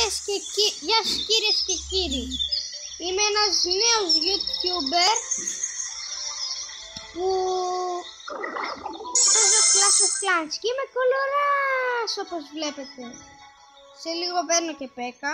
Γεια σας κυρίες και κύριοι. Είμαι ένας νέος YouTuber που παίζω Clash of Clans και είμαι κολοράς όπως βλέπετε. Σε λίγο παίρνω και Πέκα.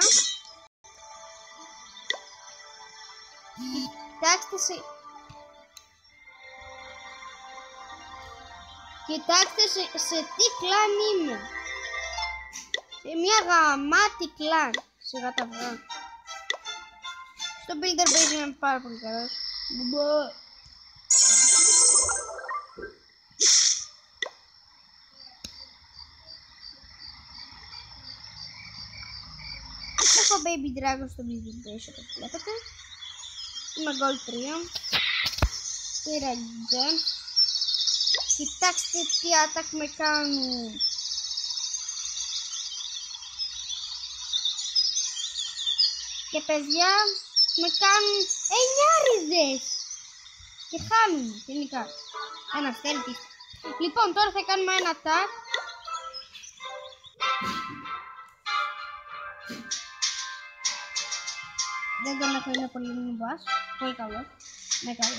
Κοιτάξτε σε τι κλάν είμαι. Σε μια γαμάτη κλάν. Σιγά τα βγάλω. Στο Builder Base είμαι πάρα πολύ καλός. Έχω Baby Dragon στο Builder Base όπως βλέπετε. Είμαι Gold 3. Πήρα Gem. Κοιτάξτε τι attack με κάνουν. Και παιδιά με κάνουν 9 και χάνουν γενικά. Ένα αστέρι. Λοιπόν, τώρα θα κάνουμε ένα attack. Δεν τον έχω, είναι πολύ νουμπάς. Πολύ καλό. Ναι, καλό.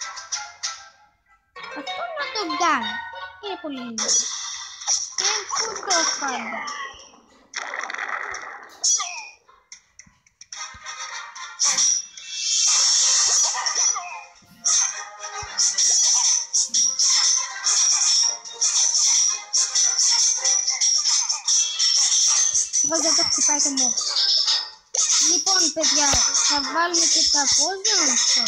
Αυτό να τον κάνω. Είναι πολύ νουμπάς. Και πού το πάντα. Δεν το χτυπάει το μόνο. Λοιπόν παιδιά, θα βάλουμε και τα πόδια αυτό.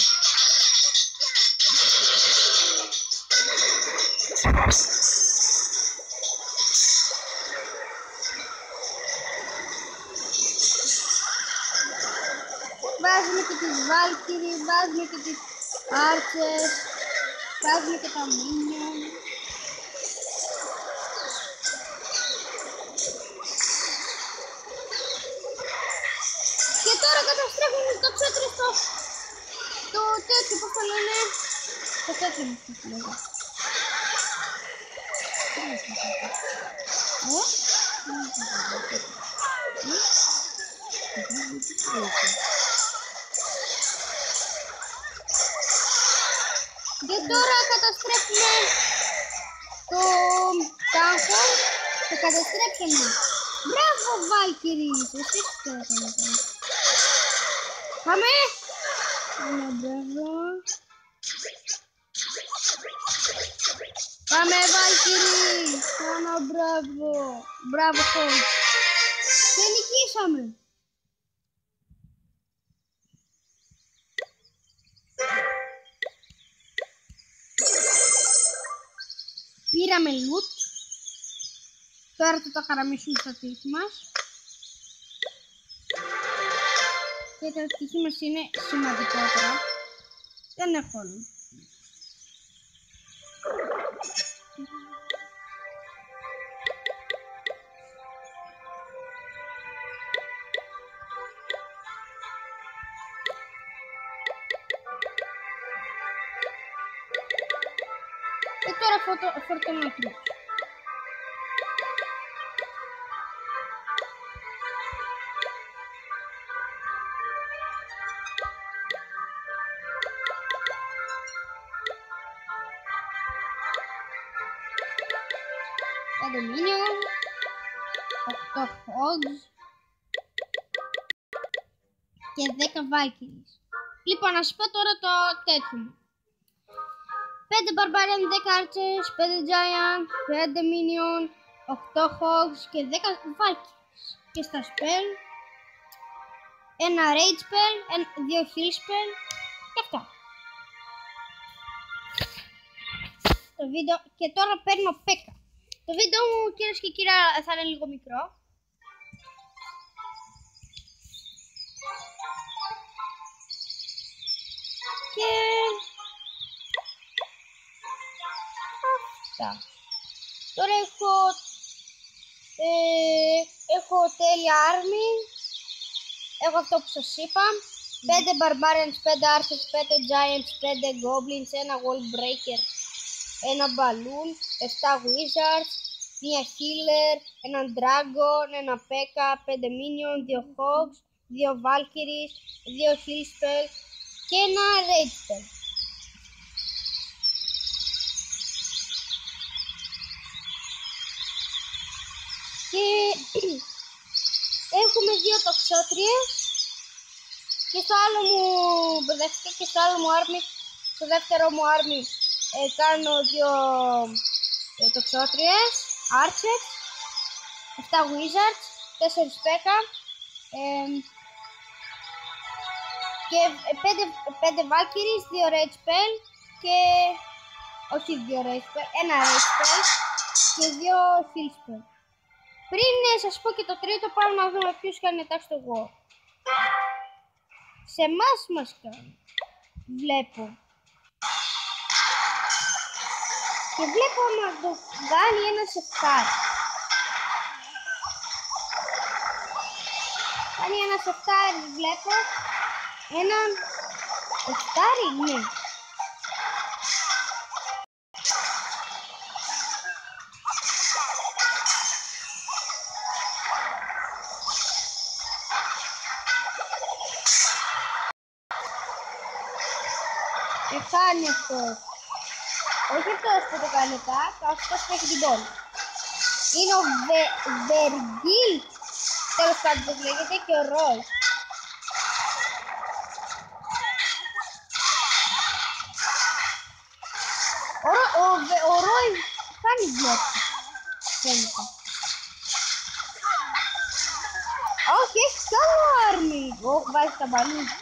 Βάζουμε και τις Valkyrie, βάζουμε και τις Archers, βάζουμε και τα Minion. Και τώρα καταστρέφουμε το τσέτρι το τέτοιο, πώς το λένε, το τέτοιο μου το λέγα. Και τώρα καταστρέφουμε το τάγκο, το καταστρέψαμε. Μπράβο Valkyrie, εσείς το έκανατε. Πάμε! Πάμε, μπράβο. Πάμε Valkyrie! Πάμε, μπράβο. Μπράβο Coach. Και νικήσαμε. Πήραμε loot. Τώρα θα το χαραμίσουμε στα τείχη μας. Και τα τείχη μας είναι σημαντικότερα. Δεν έχω όλο. Και τώρα φορτώνω τρεις. Το Minion, 8 Hogs και 10 Valkyries. Λοιπόν, να σας πω τώρα το τέτοιο μου. 5 Barbarian, 10 Archers, 5 Giant, 5 Minion, 8 Hogs και 10 Valkyries. Και στα spell, ένα Rage spell, 2 Heal spell και αυτά. Το βίντεο και τώρα παίρνω Πέκα. Το βίντεο μου κυρίες και κύριοι θα είναι λίγο μικρό. Και αυτά. Τώρα έχω τέλεια army. Έχω αυτό που σας είπα. 5 Barbarians, 5 Archers, 5 Giants, 5 Goblins, ένα Wall Breaker, ένα Balloon, 7 Wizards, 1 Healer, έναν Dragon, ένα P.E.K.K.A, 5 Minion, 2 Hogs, 2 Valkyries, 2 Heal Spell και ένα Rage Spell. Και έχουμε 2 τοξότριες και στο άλλο μου μπερδεύτηκα και στο άλλο μου army, στο δεύτερο μου army κάνω 2 τοξότριες, Archers, 7 Wizards, 4 P.E.K.K.A και 5 Valkyries, 2 Rage Spell και όχι 2 Rage Spell, ένα Rage Spell και 2 Heal Spell. Πριν σας πω και το τρίτο, πάμε να δούμε ποιος κάνει attack στο War. Σε εμάς μας κάνει. Βλέπω. Και βλέπω να το κάνει ένα σεφτάρι. Κάνει ένα σεφτάρι, βλέπω. Έναν σεφτάρι, ναι. Και κάνει αυτός. Όχι αυτός που το κάνει αυτός που έχει την πόλη. Είναι ο Βεργίλ, τέλος πάντων το λέγεται, και ο Ρόι. Ο Ρόι κάνει βλέπει. Φαίνεται. Όχι, έχει κι άλλο άρμι. Όχι, βάζει τα μπαλούδια.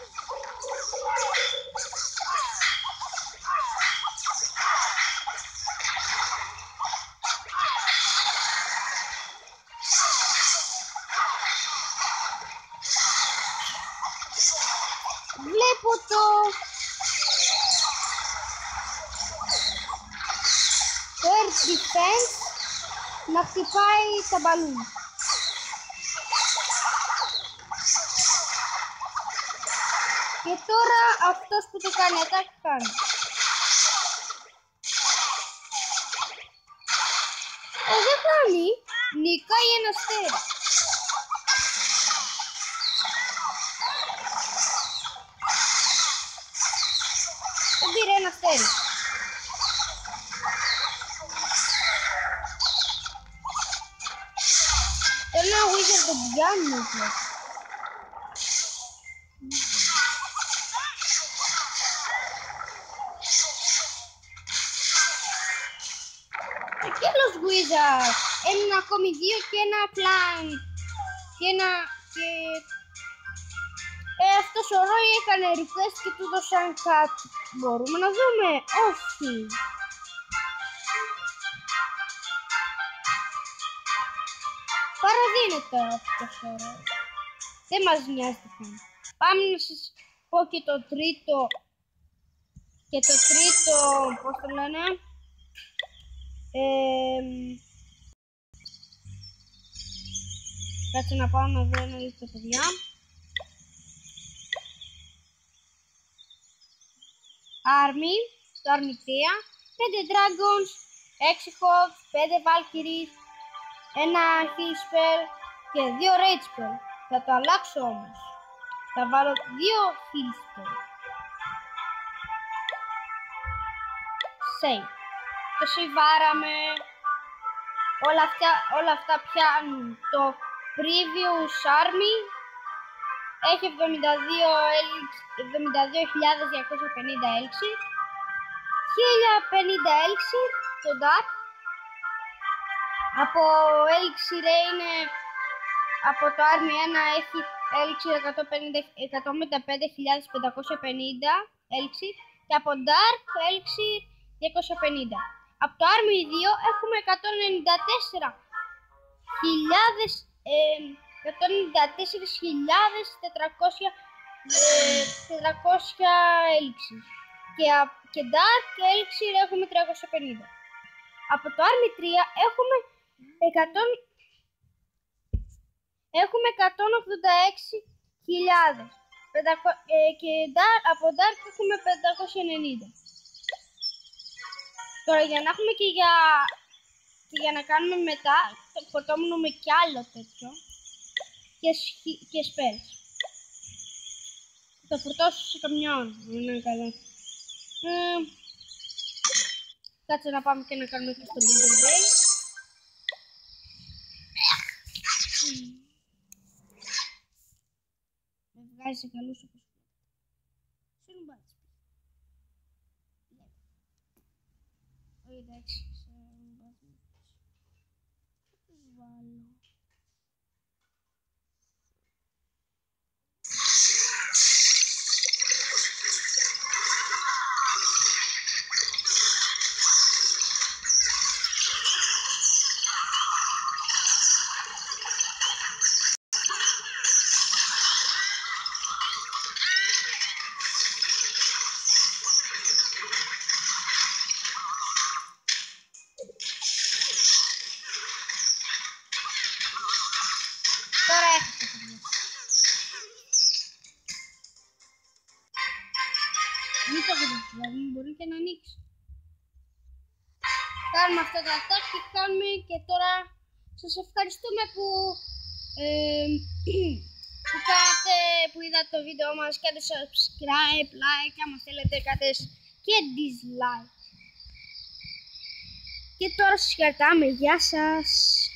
Βλέπω το Earth Defense να χτυπάει τα μπαλούνια. Και τώρα αυτός που το κάνει attack κάνει. Δεν κάνει, νικάει ένα αστέρι. Δεν πήρε ένα αστέρι. Ένα Wizard τον πιάνει. Και άλλος Wizard. Έμειναν ακόμη 2 και ένα Clan. Και αυτός ο Ρόι έκανε request και του δώσαν κάτι. Μπορούμε να δούμε. Όχι. Παραδίνεται αυτός ο Ρόι. Δεν μας νοιάζει καν. Πάμε να σας πω και το τρίτο. Και το τρίτο, πώς το λένε. Κάτσε να πάω να δω ένα λεπτό, παιδιά. Army, το Army 3, 5 Dragons, 6 Hogs, 5 Valkyries, ένα Heal Spell και 2 Rage Spell. Θα το αλλάξω όμως. Θα βάλω 2 Heal Spell. Save. Το σιβάραμε. Όλα αυτά πιάνουν το Previous Army. Έχει 72.250 έλξη. 1050 έλξη το Dark. Από έλξη είναι από το Army 1 έχει έλξη 155.550 έλξη και από Dark έλξη 250. Από το Army 2 έχουμε 194.400 έλξη και Dark έλξη έχουμε 350. Από το Army 3 έχουμε 186.000 και από Dark έχουμε 590. Τώρα για να έχουμε και για να κάνουμε μετά φορτώνουμε κι άλλο τέτοιο. Και spells. Θα φορτώσω σε καμιά ώρα. Είναι καλά. Κάτσε να πάμε και να κάνουμε και στο Builder Bay. Με βγάζει σε καλούς όπως Συμβάτσι. Όχι εντάξει, Συμβάτσι. Θα τους βάλω. Τώρα έχετε παιδιά. Μην το βρείτε, δηλαδή μπορεί και να ανοίξει. Κάνουμε αυτά τα attack και κάνουμε και τώρα σας ευχαριστούμε που είδατε το βίντεο μας. Κάντε subscribe, like, άμα θέλετε κάντε και dislike. Και τώρα σας χαιρετάμε, γεια σας.